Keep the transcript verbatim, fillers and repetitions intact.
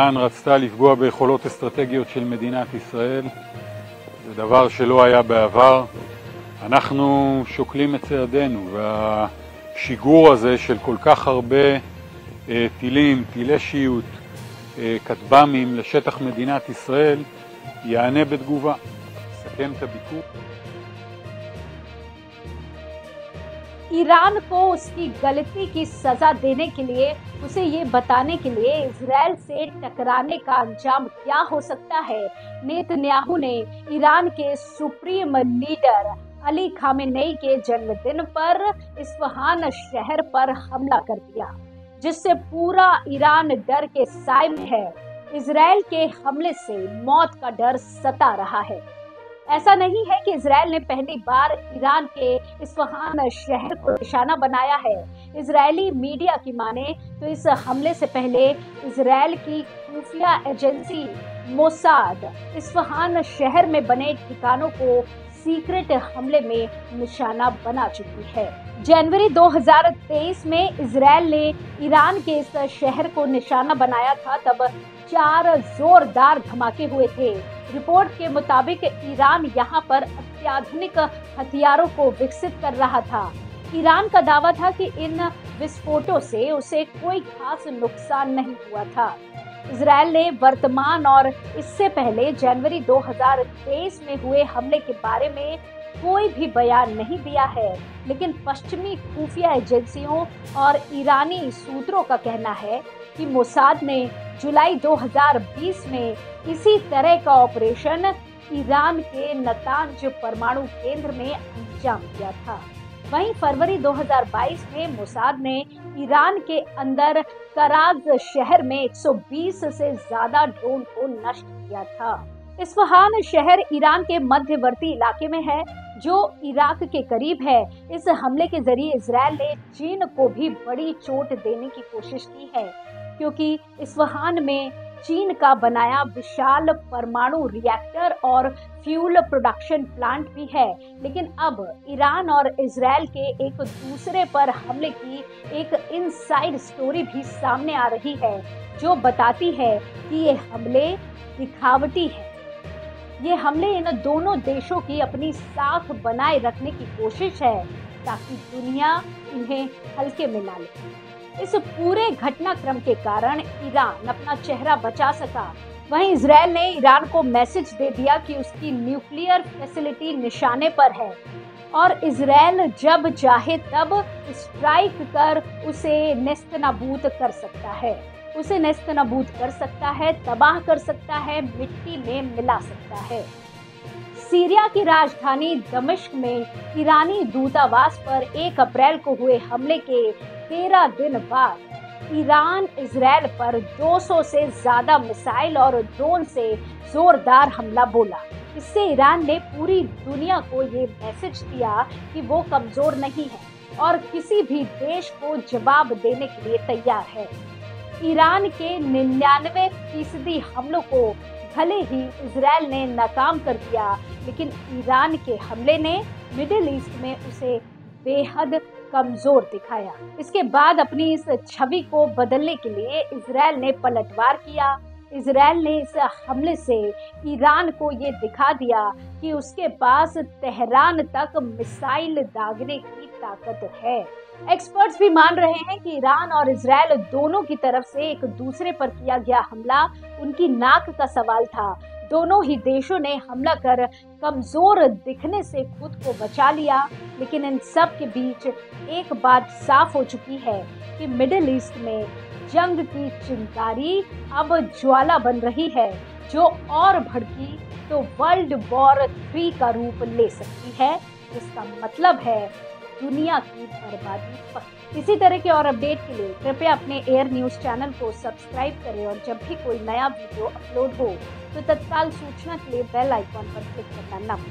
איראן רצתה לפגוע ביכולות אסטרטגיות של מדינת ישראל. זה דבר שלא היה בעבר. אנחנו שוקלים את צעדינו, והשיגור הזה של כל כך הרבה אה, טילים, טילי שיוט, אה, כטב"מים לשטח מדינת ישראל, יענה בתגובה. סכם את הביקור. Iran को उसकी गलती की सजा देने के लिए, उसे ये बताने के लिए इजराइल से टकराने का अंजाम क्या हो सकता है, नेतन्याहू ने ईरान के सुप्रीम लीडर अली खामेनेई के जन्मदिन पर इस्फहान शहर पर हमला कर दिया, जिससे पूरा ईरान डर के साए में है। इजराइल के हमले से मौत का डर सता रहा है। ऐसा नहीं है कि इजराइल ने पहली बार ईरान के इस्फहान शहर को निशाना बनाया है। इजरायली मीडिया की माने तो इस हमले से पहले इजराइल की खुफिया एजेंसी मोसाद इस्फहान शहर में बने ठिकानों को सीक्रेट हमले में निशाना बना चुकी है। जनवरी दो हज़ार तेईस में इजराइल ने ईरान के इस शहर को निशाना बनाया था, तब चार जोरदार धमाके हुए थे। रिपोर्ट के मुताबिक ईरान यहां पर अत्याधुनिक हथियारों को विकसित कर रहा था। ईरान का दावा था कि इन विस्फोटों से उसे कोई खास नुकसान नहीं हुआ था। इजराइल ने वर्तमान और इससे पहले जनवरी दो हज़ार तेईस में हुए हमले के बारे में कोई भी बयान नहीं दिया है, लेकिन पश्चिमी खुफिया एजेंसियों और ईरानी सूत्रों का कहना है कि मोसाद ने जुलाई दो हज़ार बीस में इसी तरह का ऑपरेशन ईरान के नतांज परमाणु केंद्र में अंजाम दिया था। वहीं फरवरी दो हज़ार बाईस में मोसाद ने ईरान के अंदर कराज शहर में एक सौ बीस से ज्यादा ड्रोन को नष्ट किया था। इस्फहान शहर ईरान के मध्यवर्ती इलाके में है, जो इराक के करीब है। इस हमले के जरिए इजराइल ने चीन को भी बड़ी चोट देने की कोशिश की है, क्योंकि इस्फहान में चीन का बनाया विशाल परमाणु रिएक्टर और फ्यूल प्रोडक्शन प्लांट भी है। लेकिन अब ईरान और इजराइल के एक दूसरे पर हमले की एक इनसाइड स्टोरी भी सामने आ रही है, जो बताती है कि ये हमले दिखावटी है। ये हमले इन दोनों देशों की अपनी साख बनाए रखने की कोशिश है, ताकि दुनिया इन्हें हल्के में ना ले। इस पूरे घटनाक्रम के कारण ईरान अपना चेहरा बचा सका। वहीं इजराइल ने ईरान को मैसेज दे दिया कि उसकी न्यूक्लियर फैसिलिटी निशाने पर है और इजराइल जब चाहे तब स्ट्राइक कर उसे नेस्तनाबूद कर सकता है उसे नेस्तनाबूद कर सकता है, तबाह कर सकता है, मिट्टी में मिला सकता है। सीरिया की राजधानी दमिश्क में ईरानी दूतावास पर एक अप्रैल को हुए हमले के तेरह दिन बाद ईरान इजराइल पर दो सौ से ज्यादा मिसाइल और ड्रोन से जोरदार हमला बोला। इससे ईरान ने पूरी दुनिया को ये मैसेज दिया कि वो कमजोर नहीं है और किसी भी देश को जवाब देने के लिए तैयार है। ईरान के निन्यानवे फीसदी हमलों को भले ही इजराइल ने नाकाम कर दिया, लेकिन ईरान के हमले ने मिडिल ईस्ट में उसे बेहद कमजोर दिखाया। इसके बाद अपनी इस छवि को बदलने के लिए इजराइल ने पलटवार किया। इजराइल ने इस हमले से ईरान को ये दिखा दिया कि उसके पास तेहरान तक मिसाइल दागने की ताकत है। एक्सपर्ट्स भी मान रहे हैं कि ईरान और इजराइल दोनों की तरफ से एक दूसरे पर किया गया हमला उनकी नाक का सवाल था। दोनों ही देशों ने हमला कर कमजोर दिखने से खुद को बचा लिया, लेकिन इन सब के बीच एक बात साफ हो चुकी है कि मिडिल ईस्ट में जंग की चिंगारी अब ज्वाला बन रही है, जो और भड़की तो वर्ल्ड वॉर थ्री का रूप ले सकती है। इसका मतलब है दुनिया की बर्बादी पक्की। इसी तरह के और अपडेट के लिए कृपया अपने एयर न्यूज चैनल को सब्सक्राइब करें और जब भी कोई नया वीडियो अपलोड हो तो तत्काल सूचना के लिए बेल आइकॉन पर क्लिक करना ना भूलें।